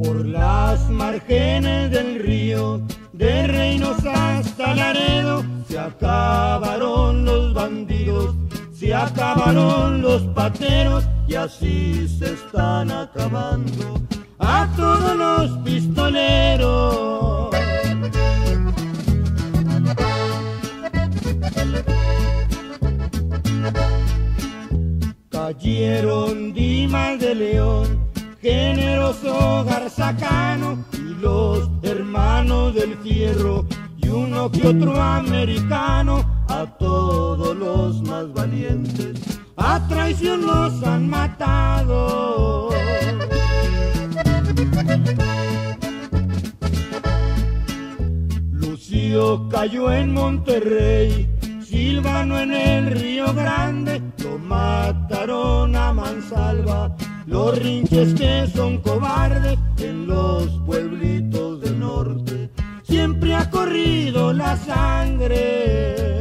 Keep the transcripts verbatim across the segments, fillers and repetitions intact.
Por las márgenes del río, de Reynosa hasta Laredo, se acabaron los bandidos, se acabaron los pateros, y así se están acabando a todos los pistoleros. Cayeron Dimas de León, Generoso Garzacano y los hermanos del Fierro, y uno que otro americano. A todos los más valientes a traición los han matado. Lucio cayó en Monterrey, Silvano en el Río Grande, lo mataron a mansalva los rinches que son cobardes. En los pueblitos del norte siempre ha corrido la sangre.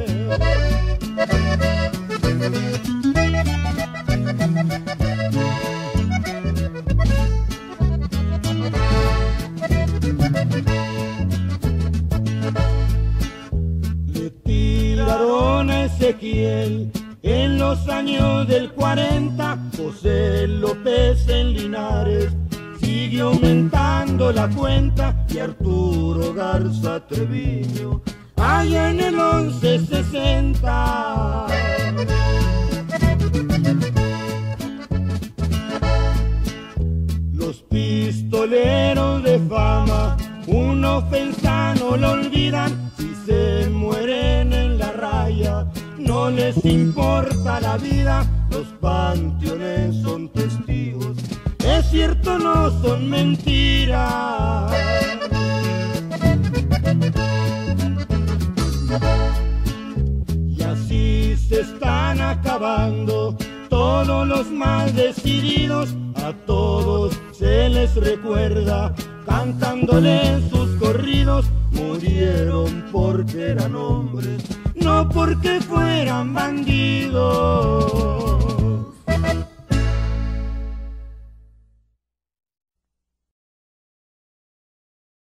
Le tiraron a Ezequiel en los años del cuarenta, José López en Linares siguió aumentando la cuenta, y Arturo Garza Treviño allá en el once sesenta. Los pistoleros de fama una ofensa no lo olvidan, si se mueren en la raya no les importa la vida. Los panteones son testigos, es cierto, no son mentiras. Y así se están acabando todos los más decididos, a todos se les recuerda cantándoles sus corridos. Murieron porque eran hombres, no porque fueran bandidos.